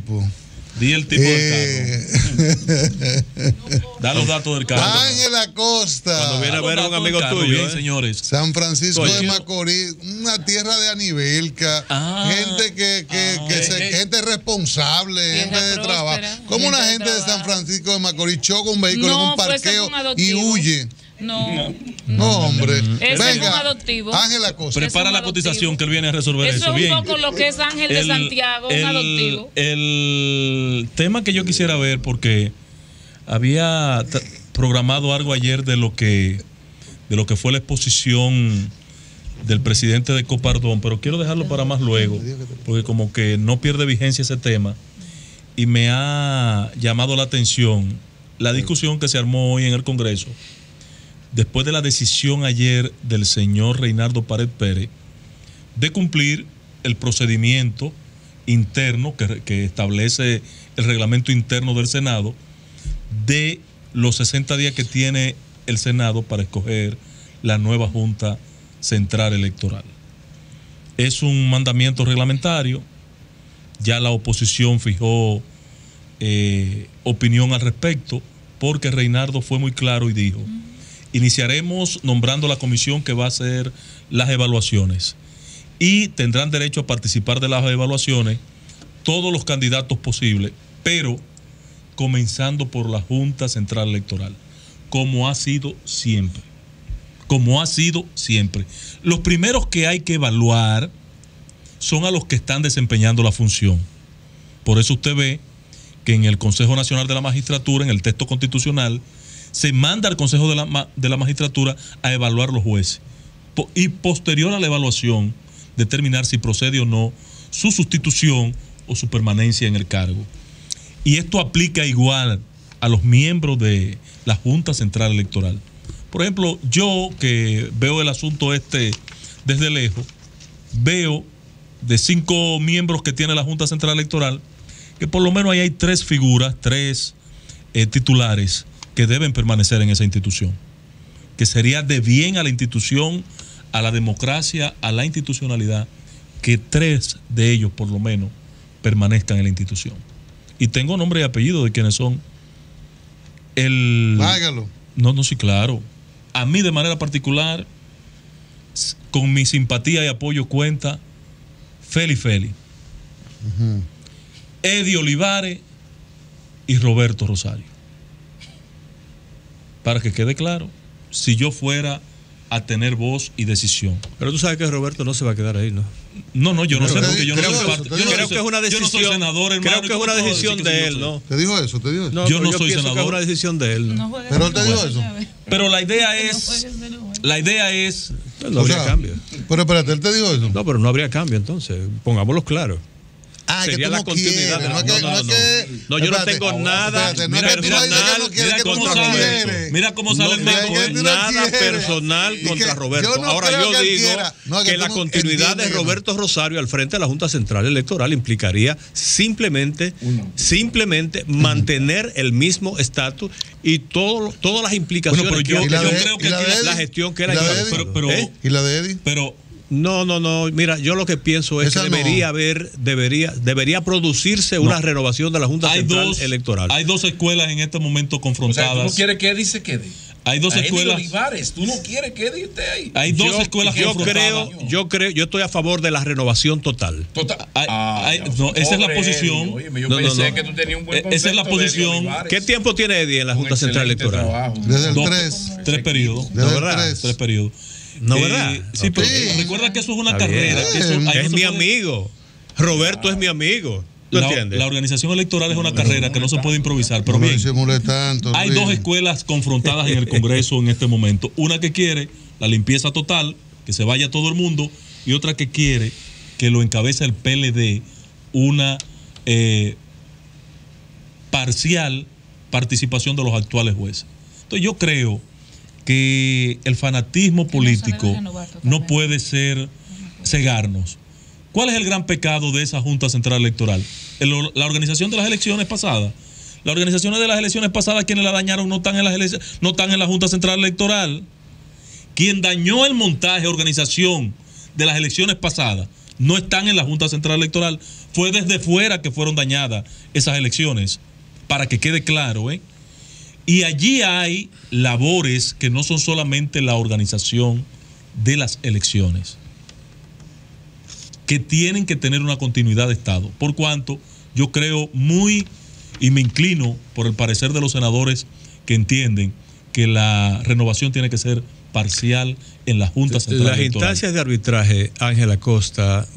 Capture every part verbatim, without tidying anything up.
tipo. Di el tipo eh, del carro. Da los datos del carro. Ángel Acosta. Cuando viene a ver a un amigo tuyo, bien, ¿eh? señores. San Francisco Oye. de Macorís, una tierra de Anivelca, Ah, gente que, que, ah, que eh, se- eh. gente responsable, gente de próspera, trabajo. ¿Cómo gente una de gente de San trabajo. Francisco de Macorís choca un vehículo No, en un pues ese parqueo es un y adoptivo. huye? No. No, hombre. Ese es un Venga, adoptivo. Ángel Acosta. Prepara Es un la adoptivo. cotización que él viene a resolver eso. Eso es Bien. un poco lo que es Ángel de El- Santiago, un el- adoptivo. El tema que yo quisiera ver, porque había t- programado algo ayer de lo que de lo que fue la exposición del presidente de Copardón, pero quiero dejarlo para más luego, porque como que no pierde vigencia ese tema y me ha llamado la atención la discusión que se armó hoy en el Congreso después de la decisión ayer del señor Reinaldo Pared Pérez de cumplir el procedimiento interno que, que establece el reglamento interno del Senado de los sesenta días que tiene el Senado para escoger la nueva Junta Central Electoral. Es un mandamiento reglamentario, ya la oposición fijó eh, opinión al respecto, porque Reinaldo fue muy claro y dijo, iniciaremos nombrando la comisión que va a hacer las evaluaciones y tendrán derecho a participar de las evaluaciones todos los candidatos posibles, pero comenzando por la Junta Central Electoral, como ha sido siempre, como ha sido siempre. Los primeros que hay que evaluar son a los que están desempeñando la función. Por eso usted ve que en el Consejo Nacional de la Magistratura, en el texto constitucional, se manda al Consejo de la, de la Magistratura a evaluar los jueces. Po- y posterior a la evaluación, determinar si procede o no su sustitución o su permanencia en el cargo. Y esto aplica igual a los miembros de la Junta Central Electoral. Por ejemplo, yo que veo el asunto este desde lejos, veo de cinco miembros que tiene la Junta Central Electoral, que por lo menos ahí hay tres figuras, tres eh, titulares que deben permanecer en esa institución, que sería de bien a la institución, a la democracia, a la institucionalidad, que tres de ellos por lo menos permanezcan en la institución. Y tengo nombre y apellido de quienes son. El Hágalo. No, no, sí, claro. A mí de manera particular, s- con mi simpatía y apoyo cuenta Feli Feli, Ujú. Eddie Olivares y Roberto Rosario. Para que quede claro, si yo fuera a tener voz y decisión. Pero tú sabes que Roberto no se va a quedar ahí, ¿no? No, no, yo no Pero sé te porque di- yo no creo soy que- parte. te Yo digo- no Creo soy- que es una yo no decisión. soy senador, hermano. Creo que es una decisión de él, ¿no? ¿Te dijo eso? ¿Te dijo eso? No, Yo pero no yo soy pienso senador. que es una decisión de él. No juegues Pero él te de dijo nuevo, eso. ¿sabes? Pero la idea No es, juegues de nuevo. la idea es, No O habría sea, cambio. Pero espérate, él te dijo eso. No, pero no habría cambio entonces. Pongámoslo claro. Ah, que Sería tú la no continuidad quieres, de la- no es que- no, no es no, que- no, yo no espérate, tengo nada espérate, no es mira, que tú no dices que personal, no quieres, mira que tú cómo no sale, quieres. mira cómo sale No el digas marco. que ¿eh? tú no nada quieres. personal Y contra que Roberto. yo no Ahora creo yo que él digo quiera. No, que, que la tú no continuidad de entiendes que no. Roberto Rosario al frente de la Junta Central Electoral implicaría simplemente, simplemente mantener el mismo estatus y todo, todas las implicaciones Bueno, pero que yo- ha yo tenido creo que y la, aquí la- la gestión que él y ha la llevado. de Eddie. Pero- pero- ¿Eh? ¿Y la de Eddie? Pero No, no, no. Mira, yo lo que pienso es Esa que no. debería haber, debería, debería producirse una renovación de la Junta hay Central dos, Electoral. hay dos escuelas en este momento O sea, confrontadas. tú no quieres que Eddie se quede. Hay dos A Eddie escuelas. Olivares, tú no quieres que Eddie esté ahí. Hay dos yo, escuelas yo confrontadas. creo, yo creo, yo estoy a favor de la renovación total. Total. Hay- Ah, hay- ya, no, esa es la pobre posición. Eddie, óyeme, yo No, no, pensé no. que tú tenías un buen Eh, esa es la concepto de Eddie posición. Olivares. ¿Qué tiempo tiene Eddie en la Un Junta Central excelente Electoral? trabajo. Desde el Dos, tres. tres periodos. Desde No, el ¿verdad? tres. Tres periodos. No, Eh, ¿verdad? Sí, pero Sí. recuerda que eso es una Está bien. carrera. que eso- ahí no Es se mi puede- amigo. Roberto es mi amigo. ¿Tú La, entiendes? la organización electoral es una carrera que no se puede improvisar. Pero No bien, disimule tanto. hay Luis. dos escuelas confrontadas en el Congreso en este momento. Una que quiere la limpieza total, que se vaya todo el mundo, y otra que quiere que lo encabeza el P L D, una eh, parcial participación de los actuales jueces. Entonces yo creo que el fanatismo político no puede ser cegarnos. ¿Cuál es el gran pecado de esa Junta Central Electoral? El- la organización de las elecciones pasadas. Las organizaciones de las elecciones pasadas, quienes la dañaron no están en las elecciones, no están en la Junta Central Electoral. Quien dañó el montaje, organización de las elecciones pasadas, no están en la Junta Central Electoral. fue desde fuera que fueron dañadas esas elecciones, para que quede claro, ¿eh? Y allí hay labores que no son solamente la organización de las elecciones, que tienen que tener una continuidad de Estado, por cuanto yo creo muy, y me inclino por el parecer de los senadores que entienden que la renovación tiene que ser parcial en la Junta Central Las Electoral. instancias de arbitraje, Ángel Acosta,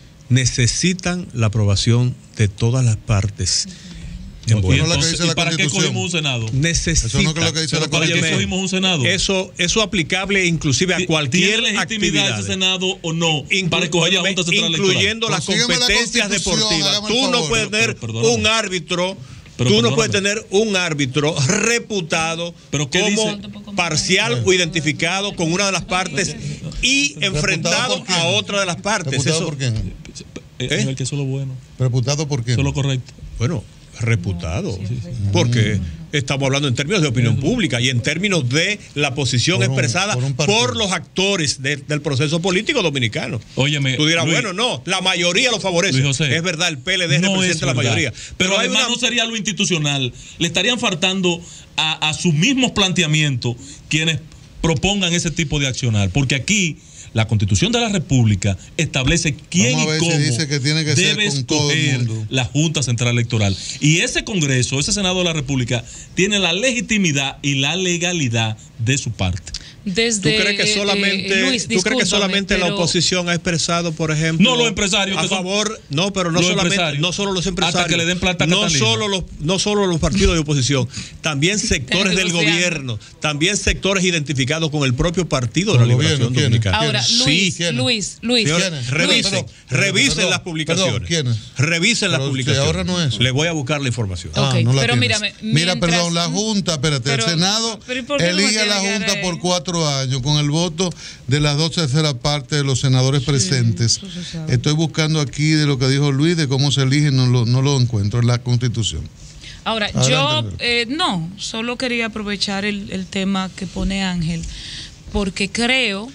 necesitan la aprobación de todas las partes. No, Bueno, y, no es la que entonces, dice ¿y la para qué Constitución. cogimos un Senado? Necesita. Eso no es lo que dice la ¿Para qué Óyeme, cogimos un Senado? Eso, eso aplicable inclusive a ¿Tiene cualquier legitimidad actividad. ese Senado o no? Inclu- para escoger la óyeme, Junta Central Electoral. incluyendo las Consígueme la competencias Constitución, deportivas. hágame el Tú no favor. puedes Pero- tener pero perdóname. un árbitro, Pero tú no perdóname. puedes tener un árbitro reputado ¿Pero qué como dice? parcial o identificado con una de las partes y enfrentado ¿por quién? a otra de las partes. ¿Reputado Eso- por quién? Eh, ¿Eh? Miguel, que eso es lo bueno. ¿Reputado por quién? Eso es lo correcto. Bueno, reputado. Porque estamos hablando en términos de opinión pública y en términos de la posición Por un- expresada por un por, partido. los actores de- del proceso político dominicano. Óyeme, Tú dirás, Luis- bueno, no, la mayoría lo favorece. Luis José, es verdad, el P L D no representa es la verdad. mayoría. Pero, hay además una- no sería lo institucional. Le estarían faltando a, a sus mismos planteamientos quienes propongan ese tipo de accionar. Porque aquí la Constitución de la República establece quién Vamos a y ver si cómo dice que tiene que ser debe con todo el escoger mundo. la Junta Central Electoral. Y ese Congreso, ese Senado de la República, tiene la legitimidad y la legalidad de su parte. Desde, ¿Tú crees que solamente, eh, Luis, ¿tú crees que discúlpame, solamente la pero- oposición ha expresado, por ejemplo, No, los empresarios a que son- favor, no, pero no los solamente, empresarios. no solo los empresarios, Hasta que le den plata a no Catalina. solo los, no solo los partidos de oposición, también sectores del negociando. gobierno, también sectores identificados con el propio Partido de ¿Con la el Liberación gobierno? ¿Quiénes? Dominicana. Ahora, Sí, Luis, ¿quiénes? Luis, Luis, Señores, ¿Quiénes? revisen, Perdón, revisen perdón, las publicaciones. perdón, ¿quiénes? Revisen las Pero publicaciones. si ahora no es eso. Les voy a buscar la información. Ok, Ah, no la pero tienes. mírame, Mira, mientras- perdón, la Junta, espérate, Pero- el Senado pero ¿y por qué no me elige a tiene la que Junta dar por ahí? cuatro años con el voto de las dos terceras partes de los senadores presentes. eso se sabe. Estoy buscando aquí de lo que dijo Luis, de cómo se elige, no lo, no lo encuentro en la Constitución. Ahora, Adelante, yo Andrés. eh, no, solo quería aprovechar el, el tema que pone Ángel, porque creo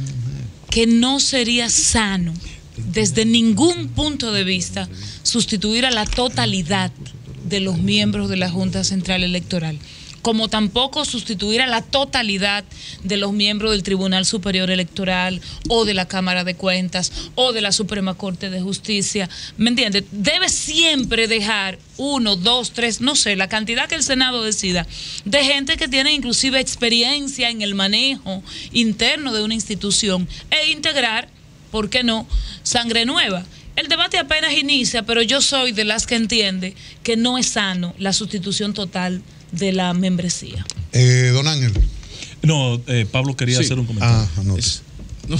que no sería sano, desde ningún punto de vista, sustituir a la totalidad de los miembros de la Junta Central Electoral, como tampoco sustituir a la totalidad de los miembros del Tribunal Superior Electoral o de la Cámara de Cuentas o de la Suprema Corte de Justicia. ¿Me entiendes? Debe siempre dejar uno, dos, tres, no sé, la cantidad que el Senado decida, de gente que tiene inclusive experiencia en el manejo interno de una institución e integrar, ¿por qué no?, sangre nueva. El debate apenas inicia, pero yo soy de las que entiende que no es sano la sustitución total de la membresía. Eh, don Ángel. No, eh, Pablo quería Sí. hacer un comentario. Ah, anote. Es- no.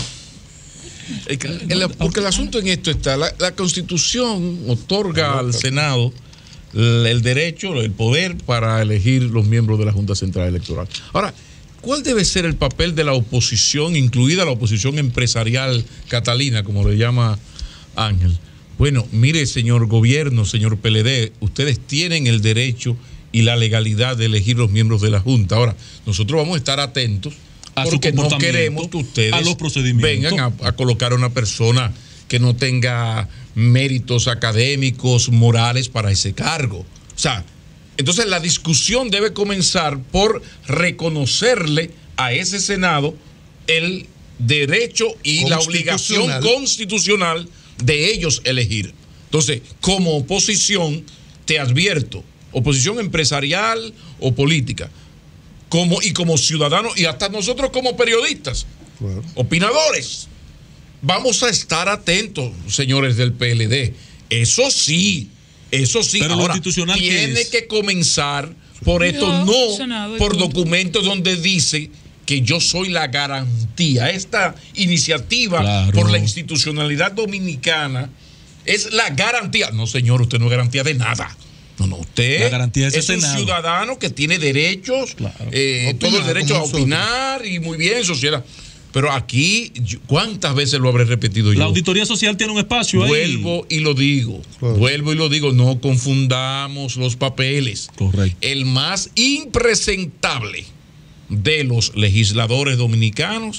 Es que el- porque el asunto en esto está, la, la Constitución otorga al Senado el, el derecho, el poder para elegir los miembros de la Junta Central Electoral. Ahora, ¿cuál debe ser el papel de la oposición, incluida la oposición empresarial catalina, como le llama Ángel? Bueno, mire, señor gobierno, señor P L D, ustedes tienen el derecho y la legalidad de elegir los miembros de la Junta. Ahora, nosotros vamos a estar atentos A su porque no comportamiento, queremos que ustedes a los procedimientos. vengan a, a colocar a una persona que no tenga méritos académicos, morales para ese cargo. O sea, entonces la discusión debe comenzar por reconocerle a ese Senado el derecho y la obligación Constitucional. constitucional de ellos elegir. Entonces, como oposición, te advierto, oposición empresarial o política, como, y como ciudadanos, y hasta nosotros como periodistas, Claro. opinadores, vamos a estar atentos, señores del P L D. Eso sí, eso sí. Pero lo Ahora, institucional, ¿qué tiene es? que comenzar por esto, No, no Senado y por punto. documentos donde dice que yo soy la garantía. Esta iniciativa Claro. por la institucionalidad dominicana es la garantía. No, señor, usted no es garantía de nada. No, no, usted La garantía es el es un Senado. ciudadano que tiene derechos, Claro. eh, Opinar todo el derecho a como opinar y muy bien, sociedad. Pero aquí, yo- ¿cuántas veces lo habré repetido yo? La auditoría social tiene un espacio ahí. Vuelvo y lo digo, Claro. vuelvo y lo digo, no confundamos los papeles. Correcto. El más impresentable de los legisladores dominicanos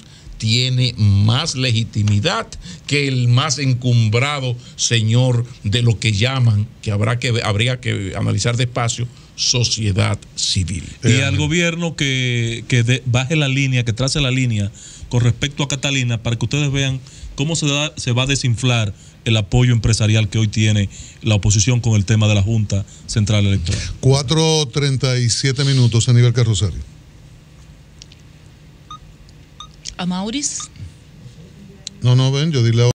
tiene más legitimidad que el más encumbrado señor de lo que llaman, que habrá que habría que analizar despacio, sociedad civil. Y al gobierno que, que de, baje la línea, que trace la línea con respecto a Catalina, para que ustedes vean cómo se, da, se va a desinflar el apoyo empresarial que hoy tiene la oposición con el tema de la Junta Central Electoral. cuatro treinta y siete minutos, Aníbal Carrosario. ¿A Maurice? No, no, ven, yo dile ahora.